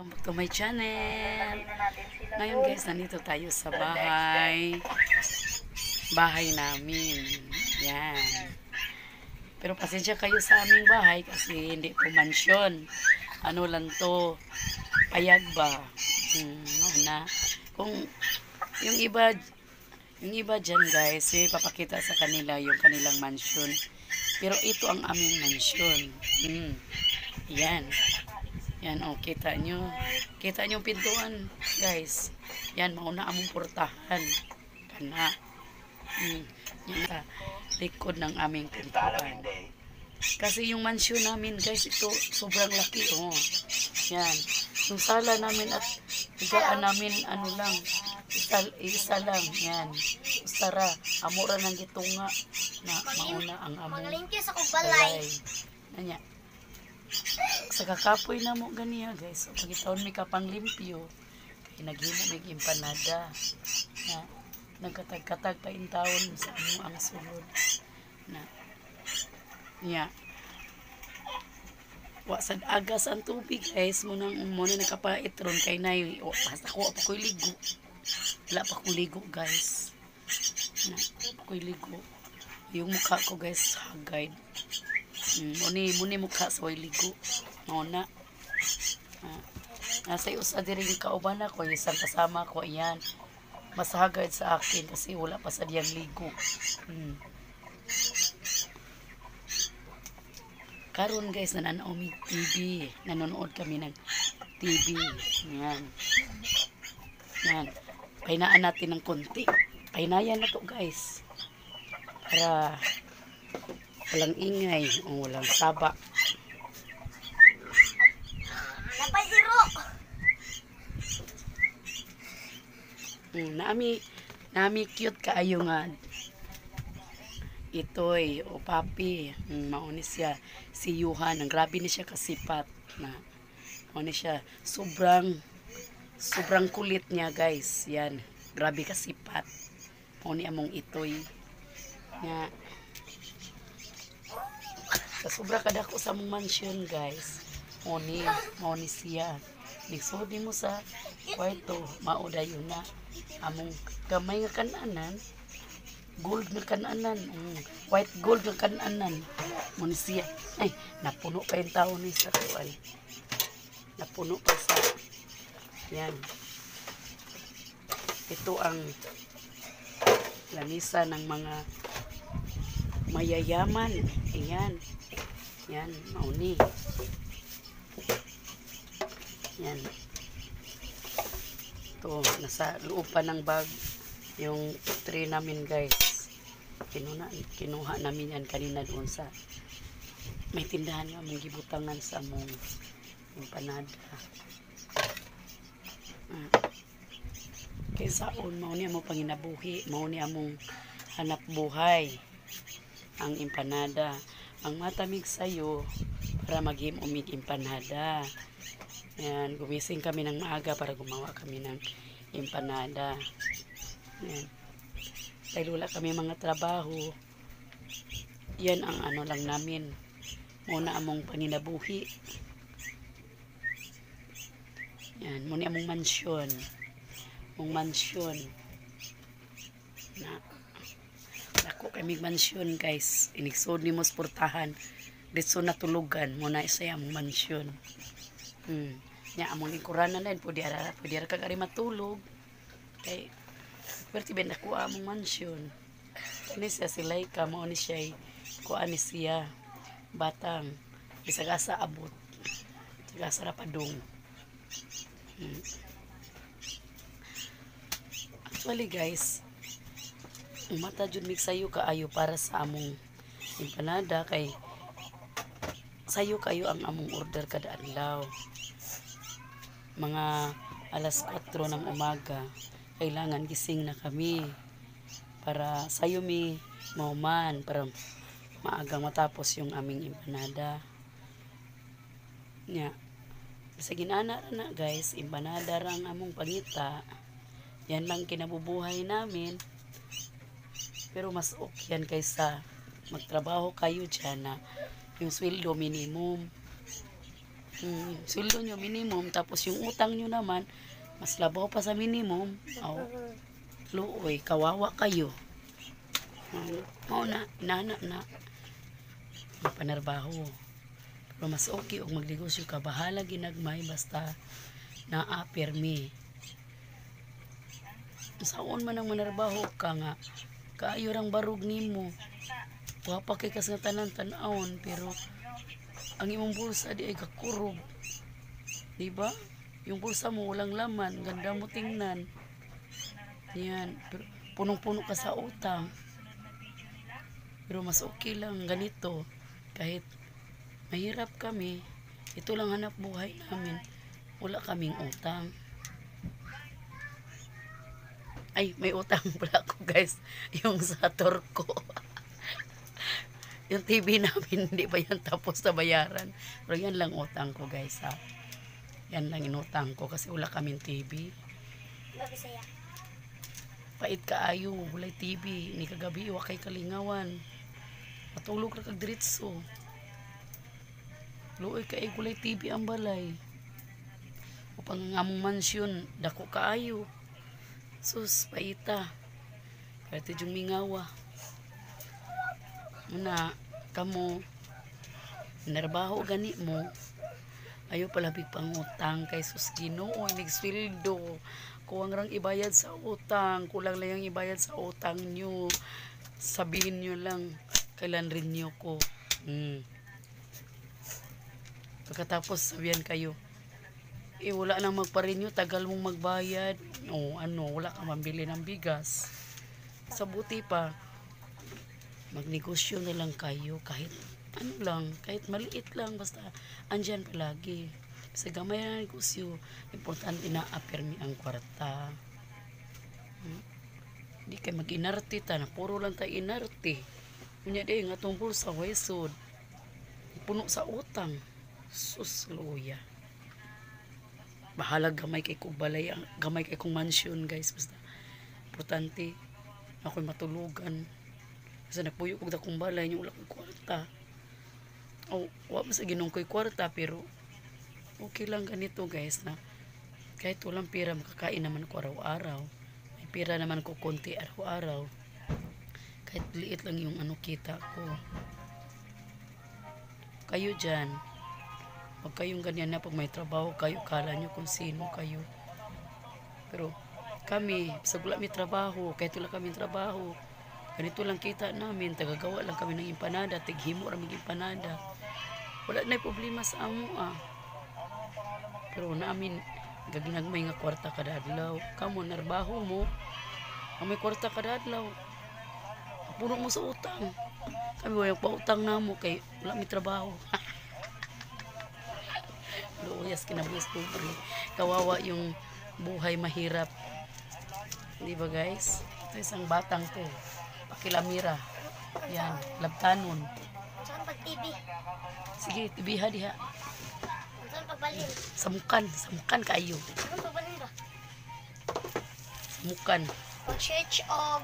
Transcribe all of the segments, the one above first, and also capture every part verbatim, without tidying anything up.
welcome back to my channel. Ngayon guys, nandito tayo sa bahay. Bahay namin. Yan. Pero pasensya kayo sa aming bahay kasi hindi po mansyon. Ano lang to, payag ba? Hmm, no, na. Kung yung iba, yung iba dyan guys, eh, papakita sa kanila yung kanilang mansyon. Pero ito ang aming mansyon. Hmm. Yan. Yan, oh, kita nyo. Kita nyo yung pintuan, guys. Yan, mauna among portahan. Kana. Hmm. Yan sa likod ng aming pintuan. Kasi yung mansyon namin, guys, ito sobrang laki, oh. Yan. Yung sala namin at higaan namin, ano lang, isa, isa lang. Yan. Usara. Amura ng gitunga na mauna ang among balay. Nanya. Sa kakapoy na mo ganiya guys, so pagitaon mi kapang limpyo naghimo mig empanada na nagkatag-katag pa in taon sa amo ang sulod na nya wa sad agas ang tubig guys mo nang mo na nakapait ron kay nay o basta ko pa koy ligo wala pa ko ligo guys na pa koy ligo yung mukha ko guys hagay. Mm, muni muni mukha sa way ligo mauna ah, nasa usa diri kauban ako isang kasama ko iyan masahagad sa akin kasi wala pa sa diyang ligo. hmm. Karon guys nananaw mi T V, nanonood kami ng T V. Yan yan painaan natin ng konti, painayan na to guys para walang ingay o walang saba. Napahiro. Mm, naami nami cute kaayo nga itoy o papi. Mm, mauni siya si Yuhan, ang grabe ni siya kasipat na mauni siya sobrang sobrang kulit niya guys. Yan, grabe kasipat. Mauni among itoy nga sa sobra kadako sa mong mansion guys. Moni, moni siya. Nigsudi mo sa kwarto, mauda yun na. Among gamay nga kananan, gold nga kananan, um, white gold nga kananan. Moni siya. Ay, napuno pa yung tao ni sa tuwal. Napuno pa sa yan. Ito ang lamisa ng mga mayayaman. Ayan. Yan, mauni. Yan. Ito, nasa loob pa ng bag yung tray namin guys. Kinuna, kinuha namin yan kanina doon sa may tindahan yung aming gibutangan sa among empanada. Ah. Kaya saon, mauni among panginabuhi, mauni among hanap buhay ang empanada. Ang matamig sayo para maghim umig empanada. Yan, gumising kami ng maaga para gumawa kami ng empanada. Yan. Dahil wala kami mga trabaho, yan ang ano lang namin. Muna among panginabuhi. Yan, muna among mansyon. Mong mansyon. Na ako kay mig mansyon guys, inigsod ni mo sportahan ditso natulugan mo na isa yung mansyon. Hmm. Nya among lingkuran na din pwede ara pwede ara kag ari matulog. Kay perti ben ako among mansyon. Ni siya silay ka mo ni siya kuan ni siya batang bisagasa abot. Sagasa ra padung. Hmm. Actually guys, umata jud mig sayo kaayo para sa among empanada kay sayo kayo ang among order kada adlaw. Mga alas kwatro ng umaga kailangan gising na kami para sayo mi mauman para maagang matapos yung aming empanada. Nya sa ginana na guys, empanada ra ang among pangita. Yan lang kinabubuhay namin. Pero mas okay yan kaysa magtrabaho kayo dyan na yung sweldo minimum. Hmm, sweldo nyo minimum, tapos yung utang nyo naman, mas labaw pa sa minimum. Oh, luoy, kawawa kayo. Mao na, inana na. Panarbaho. Pero mas okay og magnegosyo ka, bahala ginagmay basta naa permi. Saon man ang manarbaho ka nga, kaayo rang barug nimo. Wa pa kay kas nga tanan tan-awon, pero ang imong bulsa di ay kakurog. Di ba? Yung bulsa mo walang laman, ganda mo tingnan. Yan, pero punong-puno ka sa utang. Pero mas okay lang ganito, kahit mahirap kami, ito lang hanap buhay namin, wala kaming utang. Ay, may utang pala ako guys, yung sa Torco. Yung T V namin, hindi pa yan tapos na bayaran. Pero yan lang utang ko guys ha. Yan lang inutang ko kasi wala kaming T V. Babisaya. Pait kaayo, walay T V, ni kagabi wa kay kalingawan. Matulog ra kag diretso. Luoy kay walay T V ang balay. O pang ngamong mansyon, dako kaayo. Sus, paita. Kaya ito yung mingawa. Muna, kamo, narbaho gani mo, ayaw palabig pang utang kay sus Ginoo, nagsweldo. Kuwang rang ibayad sa utang, kulang lang yung ibayad sa utang nyo. Sabihin nyo lang, kailan rin nyo ko. Hmm. Pagkatapos sabihan kayo, eh wala nang magparinyo, tagal mong magbayad. O ano, wala kang mambili ng bigas. Sa buti pa, magnegosyo na lang kayo kahit ano lang, kahit maliit lang, basta andyan palagi. Sa gamay na negosyo, importante na apermi ang kwarta. Hmm? Hindi kayo mag-inarte ta, na puro lang tayo inarte. Kunya di, nga itong bulsa, waisod. Puno sa utang. Sus, luya. Bahala gamay kay kong balay, gamay kay kong mansyon guys, basta importante ako'y matulugan kasi nagpuyo kong dakong balay yung wala kong kwarta o wala sa ginong ko'y kwarta, pero okay lang ganito guys, na kahit walang pera makakain naman ko araw-araw, may pera naman ko konti araw-araw, kahit liit lang yung ano kita ko. Kayo dyan, huwag kayong ganyan na pag may trabaho kayo, kala nyo kung sino kayo. Pero kami, sa wala may trabaho, kahit wala kami trabaho, ganito lang kita namin, tagagawa lang kami ng empanada, tighimo raming empanada. Wala na problema sa amo ah. Pero namin, gaginagmay nga kwarta kada adlaw. Kamo, narbaho mo, ang may kwarta kada adlaw, puno mo sa utang. Kami, walang pautang na mo, kay wala may trabaho. Luyas kinabuhis pobre. Kawawa yung buhay mahirap. Di ba guys? Ito isang batang to. Pakilamira. Yan, labtanon. Saan pag-T V? Sige, tibiha diha. Saan pagbalhin? Samukan, samukan kayo. Saan pagbalhin ba? Samukan. Pag-church of...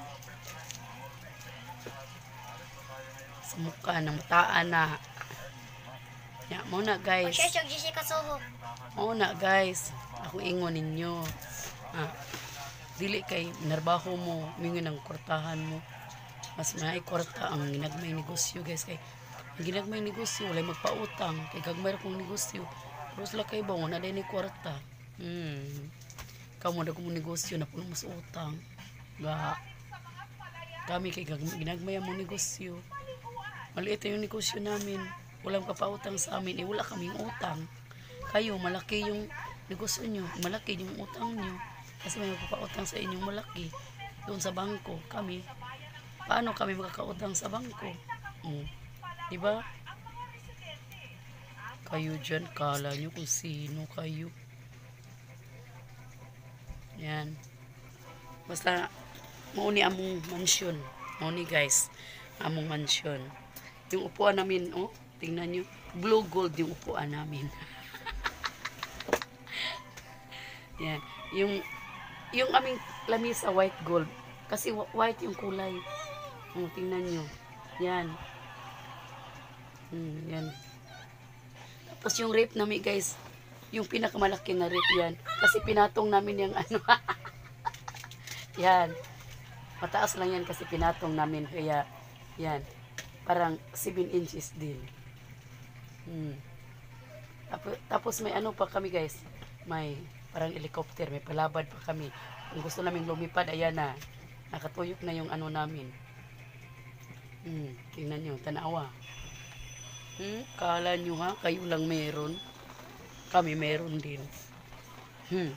Samukan, ng mataan na. Ya, muna guys. Pag-church of Jessica Soho. Muna guys. Ako ingon ninyo. Ah, dili kay narbaho mo, mingon ang kwartahan mo. Mas may kwarta ang ginagmay negosyo guys, kay ang ginagmay negosyo walay magpautang, kay gagmay ra kong negosyo. Pero sila kay ba wala day ni kwarta. Hmm. Kamo da kong negosyo na puno mas utang. Ga kami kay ginagmay mo negosyo. Maliit yung negosyo namin. Walang kapautang sa amin, eh wala kaming utang. Kayo malaki yung negosyo nyo, malaki yung utang nyo. Kasi may magpapautang sa inyong malaki doon sa bangko. Kami, paano kami makakautang sa bangko? Hmm. Diba? Kayo dyan, kala nyo kung sino kayo. Yan. Basta, mauni among mansyon. Mauni guys, among mansyon. Yung upuan namin, oh, tingnan nyo. Blue gold yung upuan namin. Yan. Yung yung aming lamisa white gold. Kasi white yung kulay. Oh, tingnan nyo. Yan. Hmm, yan. Tapos yung rip namin guys, yung pinakamalaki na rip yan. Kasi pinatong namin yung ano. Yan. Mataas lang yan kasi pinatong namin. Kaya, yan. Parang seven inches din. Hmm. Tapos, tapos may ano pa kami guys. May parang helicopter. May palabad pa kami. Kung gusto namin lumipad, ayan na. Nakatuyok na yung ano namin. Hmm. Tingnan nyo. Tanawa. Hmm. Kala nyo ha? Kayo lang meron. Kami meron din. Hmm.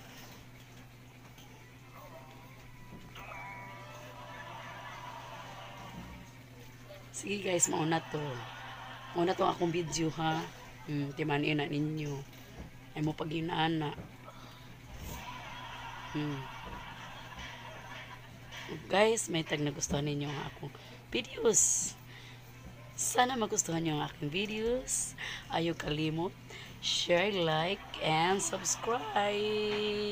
Sige guys, mauna to. Mauna to akong video ha. Hmm, timanin na ninyo. Ay mo pag na. Hmm. Guys, may tag nagustuhan ninyo ang akong videos. Sana magustuhan nyo ang aking videos. Ayaw kalimot. Share, like, and subscribe.